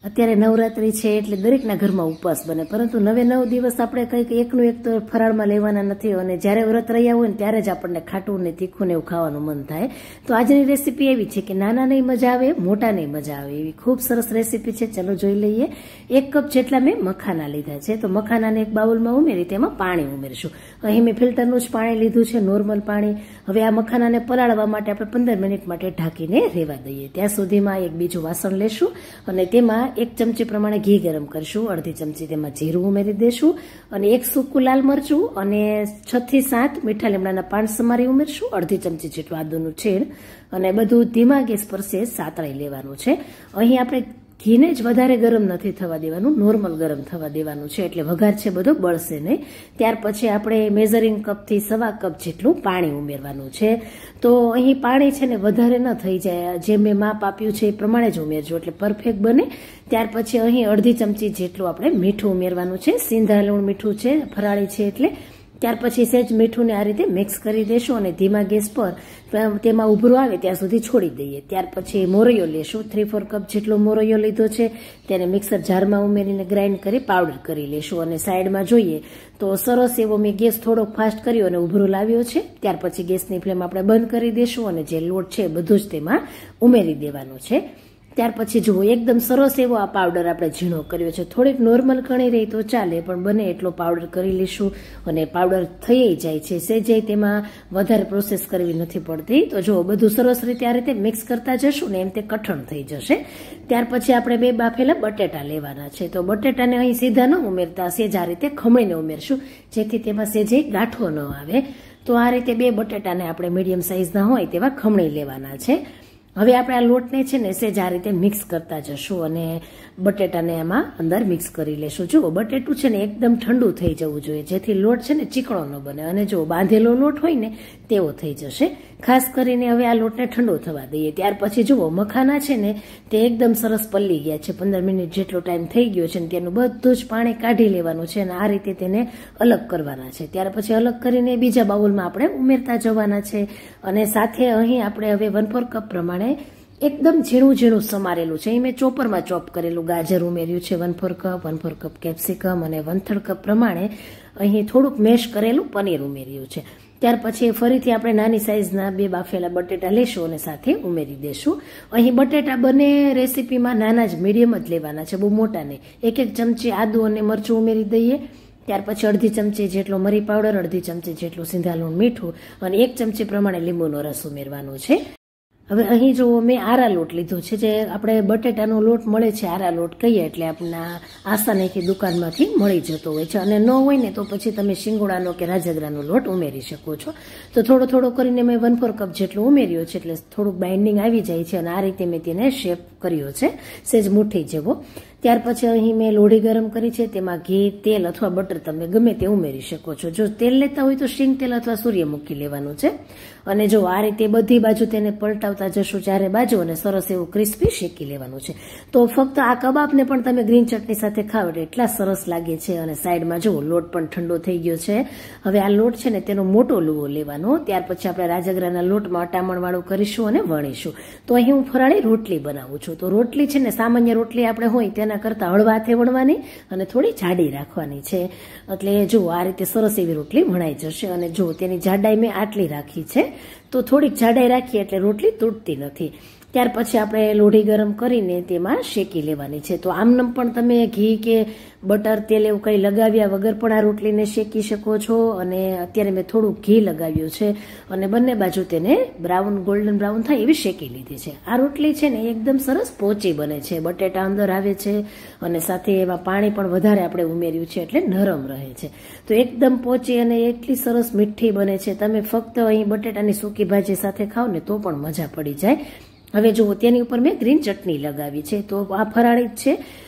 અત્યારે નવરાત્રી છે એટલે દરેકના ઘરમાં ઉપવાસ બને, પરંતુ 9 દિવસ આપણે કંઈક એકનું એક તો ફરાળમાં લેવાના નથી અને જ્યારે વ્રત રહ્યા હોય ને ત્યારે જ આપણને ખાટું ને તીખું ને એવું ખાવાનું મન થાય. તો આજની રેસીપી એવી છે કે નાના નહીં મજા આવે, મોટા નહીં મજા આવે એવી ખૂબ સરસ રેસીપી છે. ચલો જોઈ લઈએ. 1 કપ જેટલા મેં મખાના લીધા છે. તો મખાનાને એક બાઉલમાં ઉમેરી તેમાં પાણી ઉમેરીશું. અહીં મેં ફિલ્ટરનું જ પાણી લીધું છે, નોર્મલ પાણી. હવે આ મખાનાને પલાળવા માટે આપણે 15 મિનિટ માટે ઢાંકીને રહેવા દઈએ. ત્યાં સુધીમાં એક બીજું વાસણ લેશું અને તેમાં 1 ચમચી પ્રમાણે ઘી ગરમ કરીશું. અડધી ચમચી તેમાં જીરું ઉમેરી દેશું અને 1 સૂકું લાલ મરચું અને 6 થી 7 મીઠા લીમડાના પાન સમારી ઉમેરશું. અડધી ચમચી જેટલું આદુનું છેડ અને બધું ધીમા ગેસ પર સાતળી લેવાનું છે. અહીં આપણે ઘીને જ વધારે ગરમ નથી થવા દેવાનું, નોર્મલ ગરમ થવા દેવાનું છે એટલે વઘાર છે બધો બળશે નહીં. ત્યાર પછી આપણે મેઝરિંગ કપથી 1.25 કપ જેટલું પાણી ઉમેરવાનું છે. તો અહીં પાણી છે ને વધારે ન થઈ જાય, જે મેં માપ આપ્યું છે એ પ્રમાણે જ ઉમેરજો એટલે પરફેક્ટ બને. ત્યાર પછી અહીં અડધી ચમચી જેટલું આપણે મીઠું ઉમેરવાનું છે. સિંધા લૂણ મીઠું છે, ફરાળી છે એટલે. ત્યાર પછી સહેજ મીઠુંને આ રીતે મિક્સ કરી દેશું અને ધીમા ગેસ પર તેમાં ઉભરો આવે ત્યાં સુધી છોડી દઈએ. ત્યાર પછી મોરૈયો લેશું. 3-4 કપ જેટલો મોરૈયો લીધો છે, તેને મિક્સર જારમાં ઉમેરીને ગ્રાઇન્ડ કરી પાવડર કરી લેશું. અને સાઈડમાં જોઈએ તો સરસ એવો મેં ગેસ થોડોક ફાસ્ટ કર્યો અને ઉભરો લાવ્યો છે. ત્યાર પછી ગેસની ફ્લેમ આપણે બંધ કરી દેશું અને જે લોટ છે બધું જ તેમાં ઉમેરી દેવાનો છે. ત્યાર પછી જુઓ એકદમ સરસ એવો આ પાવડર આપણે ઝીણો કર્યો છે. થોડીક નોર્મલ કણી રહી તો ચાલે, પણ બને એટલો પાવડર કરી લઈશું અને પાવડર થઈ જાય છે. સહેજે તેમાં વધારે પ્રોસેસ કરવી નથી પડતી. તો જો બધું સરસ રીતે આ રીતે મિક્સ કરતા જશું ને એમ તે કઠણ થઈ જશે. ત્યાર પછી આપણે 2 બાફેલા બટેટા લેવાના છે. તો બટેટાને અહીં સીધા ન ઉમેરતા સહેજ આ રીતે ખમણીને ઉમેરશું, જેથી તેમાં સહેજે ગાંઠો ન આવે. તો આ રીતે 2 બટેટાને આપણે મીડિયમ સાઇઝના હોય તેવા ખમણી લેવાના છે. હવે આપણે આ લોટને છે ને સહેજ આ રીતે મિક્સ કરતા જશું અને બટેટાને એમાં અંદર મિક્સ કરી લેશું. જુઓ બટેટું છે ને એકદમ ઠંડુ થઈ જવું જોઈએ, જેથી લોટ છે ને ચીકણો ન બને અને જો બાંધેલો લોટ હોય ને તેવો થઈ જશે. ખાસ કરીને હવે આ લોટને ઠંડો થવા દઈએ. ત્યાર પછી જુઓ મખાના છે ને તે એકદમ સરસ પલ્લી ગયા છે. 15 મિનિટ જેટલો ટાઈમ થઈ ગયો છે ને તેનું બધું જ પાણી કાઢી લેવાનું છે અને આ રીતે તેને અલગ કરવાના છે. ત્યાર પછી અલગ કરીને બીજા બાઉલમાં આપણે ઉમેરતા જવાના છે. અને સાથે અહીં આપણે હવે 1/4 કપ પ્રમાણે એકદમ ઝીણું સમારેલું છે. અહીં મેં ચોપરમાં ચોપ કરેલું ગાજર ઉમેર્યું છે 1/4 કપ કેપ્સિકમ અને 1/3 કપ પ્રમાણે અહીં થોડુંક મેશ કરેલું પનીર ઉમેર્યું છે. ત્યાર પછી ફરીથી આપણે નાની સાઈઝના 2 બાફેલા બટેટા લેશું અને સાથે ઉમેરી દેશું. અહીં બટેટા બંને રેસીપીમાં નાના જ મીડિયમ જ લેવાના છે, બહુ મોટા નહીં. 1 ચમચી આદુ અને મરચું ઉમેરી દઈએ. ત્યાર પછી અડધી ચમચી જેટલો મરી પાવડર, અડધી ચમચી જેટલું સિંધા લૂણ મીઠું અને 1 ચમચી પ્રમાણે લીંબુનો રસ ઉમેરવાનો છે. હવે અહીં જો મેં આરા લોટ લીધો છે, જે આપણે બટેટાનો લોટ મળે છે આરા લોટ કહીએ એટલે આપણા આસાનીથી દુકાનમાંથી મળી જતો હોય છે. અને ન હોય ને તો પછી તમે શિંગોડાનો કે રાજગરાનો લોટ ઉમેરી શકો છો. તો થોડો કરીને મેં 1/4 કપ જેટલો ઉમેર્યો છે એટલે થોડુંક બાઇન્ડિંગ આવી જાય છે અને આ રીતે મેં તેને શેપ કર્યો છે સહેજ મુઠ્ઠી જેવો. ત્યાર પછી અહીં મેં લોઢી ગરમ કરી છે, તેમાં ઘી, તેલ અથવા બટર તમે ગમે તે ઉમેરી શકો છો. જો તેલ લેતા હોય તો શીંગ તેલ અથવા સૂર્યમુખી લેવાનું છે. અને જો આ રીતે બધી બાજુ તેને પલટાવતા જશું ચારે બાજુ અને સરસ એવું ક્રિસ્પી શેકી લેવાનું છે. તો ફક્ત આ કબાબને પણ તમે ગ્રીન ચટણી સાથે ખાવ એટલે એટલા સરસ લાગે છે. અને સાઈડમાં જુઓ લોટ પણ ઠંડો થઈ ગયો છે. હવે આ લોટ છે ને તેનો મોટો લુવો લેવાનો. ત્યાર પછી આપણે રાજગરાના લોટમાં અટામણ વાળું કરીશું અને વણીશું. તો અહીં હું ફરાળી રોટલી બનાવું છું. તો રોટલી છે ને સામાન્ય રોટલી આપણે હોય તેના કરતા હળવા હાથે વણવાની અને થોડી જાડી રાખવાની છે. એટલે જુઓ આ રીતે સરસ એવી રોટલી વણાઈ જશે. અને જુઓ તેની જાડાઈ મેં આટલી રાખી છે, તો થોડીક જાડાઈ રાખીએ એટલે રોટલી તૂટતી નથી. ત્યાર પછી આપણે લોઢી ગરમ કરીને તેમાં શેકી લેવાની છે. તો આમનામ પણ તમે ઘી કે બટર, તેલ એવું કંઈ લગાવ્યા વગર પણ આ રોટલીને શેકી શકો છો. અને અત્યારે મેં થોડું ઘી લગાવ્યું છે અને બંને બાજુ તેને ગોલ્ડન બ્રાઉન થાય એવી શેકી લીધી છે. આ રોટલી છે ને એકદમ સરસ પોચી બને છે. બટેટા અંદર આવે છે અને સાથે એમાં પાણી પણ વધારે આપણે ઉમેર્યું છે એટલે નરમ રહે છે. તો એકદમ પોચી અને એટલી સરસ મીઠી બને છે. તમે ફક્ત અહીં બટેટાની સૂકી ભાજી સાથે ખાવ ને તો પણ મજા પડી જાય. હવે જુઓ તેની ઉપર મેં ગ્રીન ચટણી લગાવી છે. તો આ ફરાળી જ છે.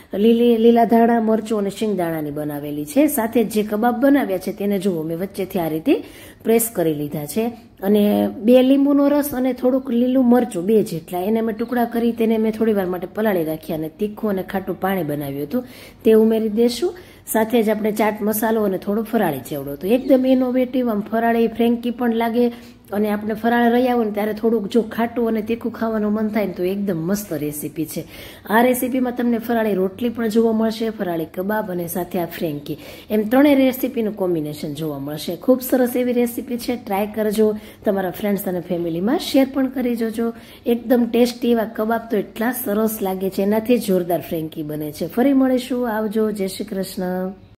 લીલા ધાણા, મરચું અને શિંગદાણાની બનાવેલી છે. સાથે જે કબાબ બનાવ્યા છે તેને જુઓ મેં વચ્ચેથી આ રીતે પ્રેસ કરી લીધા છે અને 2 લીંબુનો રસ અને થોડુંક લીલું મરચું 2 જેટલા એને મેં ટુકડા કરી તેને મેં થોડી વાર માટે પલાળી રાખ્યા અને તીખું અને ખાટું પાણી બનાવ્યું હતું તે ઉમેરી દેશું. સાથે જ આપણે ચાટ મસાલો અને થોડો ફરાળી ચેવડો. તો એકદમ ઇનોવેટિવ, આમ ફરાળી ફ્રેન્કી પણ લાગે અને આપણે ફરાળ રહ્યા હોય ને ત્યારે થોડુંક જો ખાટું અને તીખું ખાવાનું મન થાય ને તો એકદમ મસ્ત રેસીપી છે. આ રેસીપીમાં તમને ફરાળી રોટલી પણ જોવા મળશે, ફરાળી કબાબ અને સાથે આ ફ્રેન્કી, એમ 3 રેસીપીનું કોમ્બિનેશન જોવા મળશે. ખૂબ સરસ એવી રેસીપી છે, ટ્રાય કરજો. તમારા ફ્રેન્ડ્સ અને ફેમિલીમાં શેર પણ કરી જોજો. એકદમ ટેસ્ટી એવા કબાબ તો એટલા સરસ લાગે છે, એનાથી જોરદાર ફ્રેન્કી બને છે. ફરી મળીશું. આવજો. જય શ્રી કૃષ્ણ.